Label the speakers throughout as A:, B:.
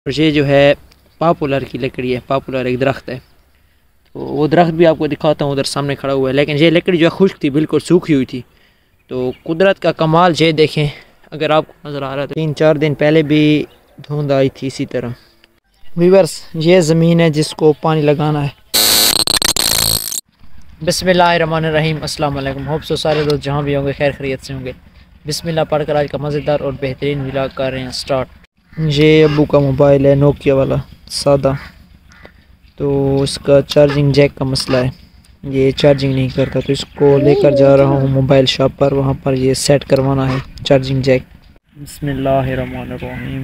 A: और ये जो है पॉपुलर की लकड़ी है। पॉपुलर एक दरख्त है, तो वो दरख्त भी आपको दिखाता हूँ, उधर सामने खड़ा हुआ है। लेकिन ये लकड़ी जो है खुश्क थी, बिल्कुल सूखी हुई थी। तो कुदरत का कमाल ये देखें, अगर आपको नज़र आ रहा है तो 3-4 दिन पहले भी धुंध आई थी इसी तरह। व्यूअर्स, ये ज़मीन है जिसको पानी लगाना है। बिस्मिल्लाहिर्रहमानिर्रहीम, अस्सलाम वालेकुम। होप सो सारे दोस्त जहाँ भी होंगे खैर खैरियत से होंगे। बिस्मिल्लाह पढ़कर आज का मज़ेदार और बेहतरीन व्लॉग कर रहे हैं स्टार्ट। ये अब्बू का मोबाइल है, नोकिया वाला सादा, तो इसका चार्जिंग जैक का मसला है, ये चार्जिंग नहीं करता। तो इसको लेकर जा रहा हूँ मोबाइल शॉप पर, वहाँ पर ये सेट करवाना है चार्जिंग जैक। बिस्मिल्लाहिर्रहमानिर्रहीम।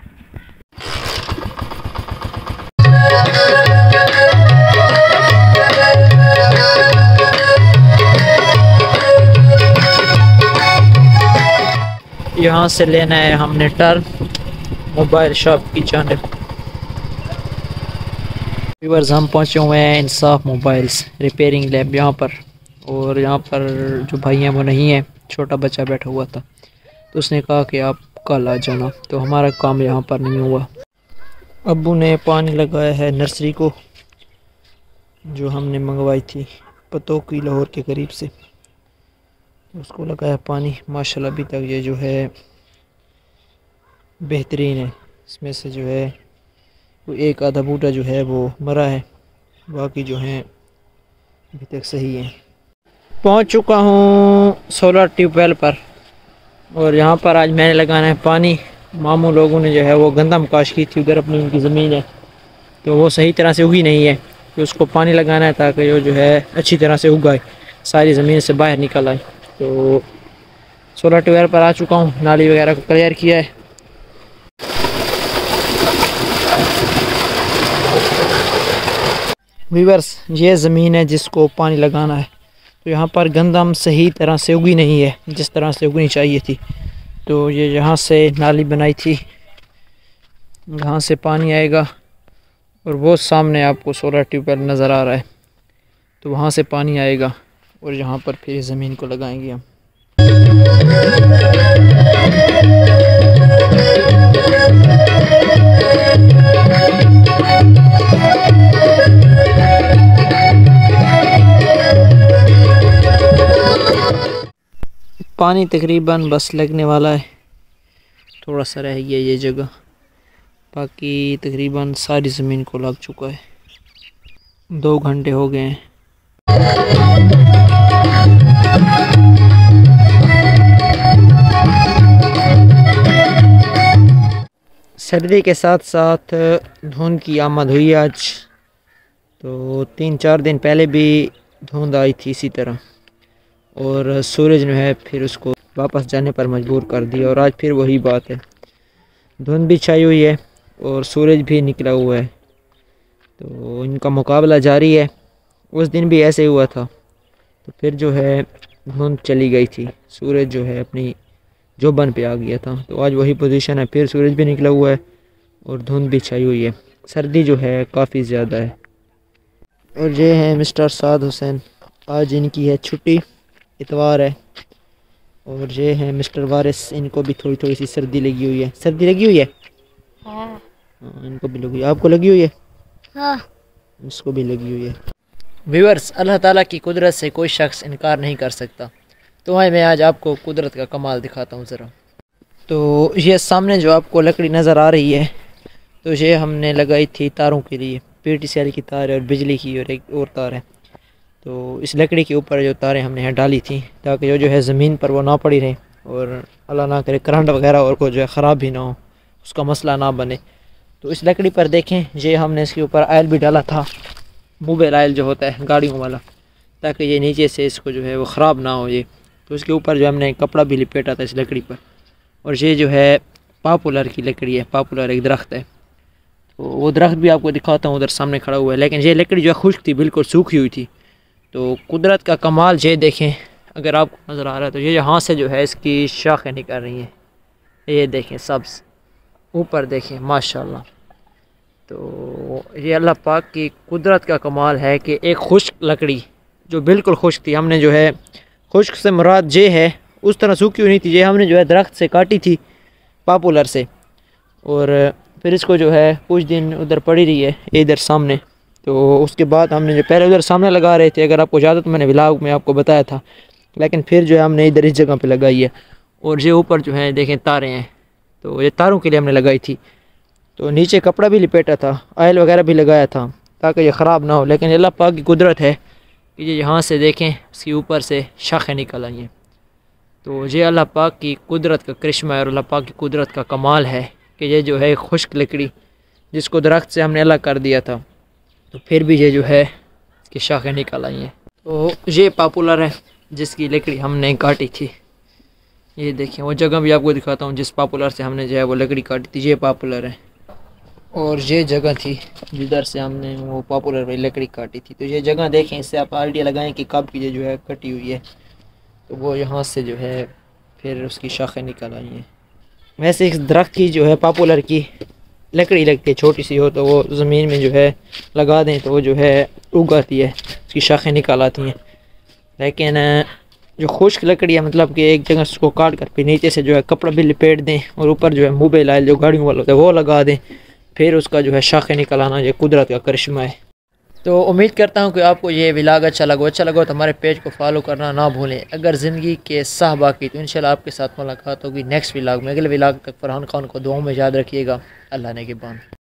A: यहाँ से लेना है हमने टर्न मोबाइल शॉप की जानिब। व्यूअर्स, हम पहुँचे हुए हैं इंसाफ मोबाइल्स रिपेयरिंग लैब यहाँ पर। और यहाँ पर जो भाई हैं वो नहीं है, छोटा बच्चा बैठा हुआ था, तो उसने कहा कि आप कल आ जाना। तो हमारा काम यहाँ पर नहीं हुआ। अब्बू ने पानी लगाया है नर्सरी को, जो हमने मंगवाई थी पतोकी लाहौर के करीब से, उसको लगाया पानी। माशाल्लाह अभी तक ये जो है बेहतरीन है। इसमें से जो है वो एक आधा बूटा जो है वो मरा है, बाकी जो हैं अभी तक सही है। पहुंच चुका हूं सोलर ट्यूबवेल पर, और यहाँ पर आज मैंने लगाना है पानी। मामू लोगों ने जो है वो गंदम काश की थी, उधर अपनी उनकी ज़मीन है, तो वो सही तरह से उगी नहीं है, तो उसको पानी लगाना है ताकि वो जो है अच्छी तरह से उगाए, सारी ज़मीन से बाहर निकल आए। तो सोलर ट्यूबवेल पर आ चुका हूँ, नाली वगैरह को क्लियर किया है। व्यूअर्स, ये ज़मीन है जिसको पानी लगाना है, तो यहाँ पर गंदम सही तरह से उगी नहीं है जिस तरह से उगनी चाहिए थी। तो ये यहाँ से नाली बनाई थी, यहाँ से पानी आएगा, और वो सामने आपको सोलर ट्यूबवेल नज़र आ रहा है, तो वहाँ से पानी आएगा, और यहाँ पर फिर ज़मीन को लगाएंगे हम। पानी तकरीबन बस लगने वाला है, थोड़ा सा रह गया ये जगह, बाकी तकरीबन सारी ज़मीन को लग चुका है। 2 घंटे हो गए हैं। सर्दी के साथ साथ धुंध की आमद हुई आज, तो 3-4 दिन पहले भी धुंध आई थी इसी तरह, और सूरज ने है फिर उसको वापस जाने पर मजबूर कर दिया, और आज फिर वही बात है, धुंध भी छाई हुई है और सूरज भी निकला हुआ है, तो इनका मुकाबला जारी है। उस दिन भी ऐसे हुआ था, तो फिर जो है धुंध चली गई थी, सूरज जो है अपनी जोबन पे आ गया था, तो आज वही पोजीशन है, फिर सूरज भी निकला हुआ है और धुंध भी छाई हुई है। सर्दी जो है काफ़ी ज़्यादा है। और ये है मिस्टर साद हुसैन, आज इनकी है छुट्टी, इतवार है। और ये है मिस्टर वारिस, इनको भी थोड़ी थोड़ी सी सर्दी लगी हुई है। सर्दी लगी हुई है? हाँ, इनको भी लगी हुई है। आपको लगी हुई है? हाँ, इसको भी लगी हुई है। व्यूअर्स, अल्लाह ताला की कुदरत से कोई शख्स इनकार नहीं कर सकता, तो मैं आज आपको कुदरत का कमाल दिखाता हूँ ज़रा। तो ये सामने जो आपको लकड़ी नज़र आ रही है, तो ये हमने लगाई थी तारों के लिए, PTCL की तार है और बिजली की और एक और तार है। तो इस लकड़ी के ऊपर जो तारें हमने यहाँ डाली थी, ताकि जो है ज़मीन पर वो ना पड़ी रहे, और अल्लाह ना करे करंट वगैरह और को जो है ख़राब भी ना हो, उसका मसला ना बने। तो इस लकड़ी पर देखें, ये हमने इसके ऊपर आयल भी डाला था, मोबाइल आयल जो होता है गाड़ियों वाला, ताकि ये नीचे से इसको जो है वो ख़राब ना हो ये। तो इसके ऊपर जो हमने कपड़ा भी लिपेटा था इस लकड़ी पर। और ये जो है पॉपुलर की लकड़ी है, पॉपुलर एक दरख्त है, तो वो दरख्त भी आपको दिखाता हूँ, उधर सामने खड़ा हुआ है। लेकिन ये लकड़ी जो है खुश्क थी, बिल्कुल सूखी हुई थी। तो कुदरत का कमाल ये देखें, अगर आपको नज़र आ रहा है तो ये यहाँ से जो है इसकी शाखें निकल रही हैं, ये देखें सब्ज़, ऊपर देखें माशाल्लाह। तो ये अल्लाह पाक की कुदरत का कमाल है कि एक खुश्क लकड़ी जो बिल्कुल खुश्क थी, हमने जो है खुश्क से मुराद ये है, उस तरह सूखी हुई नहीं थी, ये हमने जो है दरख्त से काटी थी पॉपुलर से, और फिर इसको जो है कुछ दिन उधर पड़ी रही है इधर सामने। तो उसके बाद हमने जो पहले उधर सामने लगा रहे थे, अगर आपको याद हो तो मैंने व्लॉग में आपको बताया था, लेकिन फिर जो है हमने इधर इस जगह पे लगाई है। और ये ऊपर जो है देखें तारें हैं, तो ये तारों के लिए हमने लगाई थी। तो नीचे कपड़ा भी लिपेटा था, ऑयल वगैरह भी लगाया था ताकि ये ख़राब ना हो। लेकिन अल्लाह पाक की कुदरत है कि ये यहाँ से देखें इसके ऊपर से शाखें निकल आई हैं। तो ये अल्लाह पाक की कुदरत का करिश्मा है और अल्लाह पाक की कुदरत का कमाल है कि ये जो है खुश्क लकड़ी जिसको दरख्त से हमने अलग कर दिया था, तो फिर भी ये जो है इसकी शाखें निकल आई हैं। तो ये पॉपुलर है जिसकी लकड़ी हमने काटी थी। ये देखें वो जगह भी आपको दिखाता हूँ जिस पॉपुलर से हमने जो है वो लकड़ी काटी थी, ये पॉपुलर है। और ये जगह थी जिधर से हमने वो पॉपुलर वाली लकड़ी काटी थी। तो ये जगह देखें, इससे आप आइडिया लगाएं कि कब की ये जो है कटी हुई है। तो वो यहाँ से जो है फिर उसकी शाखें निकल आई हैं। वैसे इस दरख्त की जो है पॉपुलर की लकड़ी लगती है, छोटी सी हो तो वो ज़मीन में जो है लगा दें तो वो जो है उग आती है, उसकी शाखें निकल आती हैं। लेकिन जो खुश्क लकड़ी है, मतलब कि एक जगह उसको काट कर फिर नीचे से जो है कपड़ा भी लपेट दें और ऊपर जो है मोबाइल ऑयल जो गाड़ियों वाला होता है वो लगा दें, फिर उसका जो है शाखें निकल आना ये कुदरत का करिश्मा है। तो उम्मीद करता हूँ कि आपको ये व्लॉग अच्छा लगा तो हमारे पेज को फॉलो करना ना भूलें। अगर ज़िंदगी के साह बाकी तो इंशाल्लाह आपके साथ मुलाकात होगी नेक्स्ट व्लॉग में। अगले व्लॉग तक फरहान खान को दुआओं में याद रखिएगा। अल्लाह ने के बाद।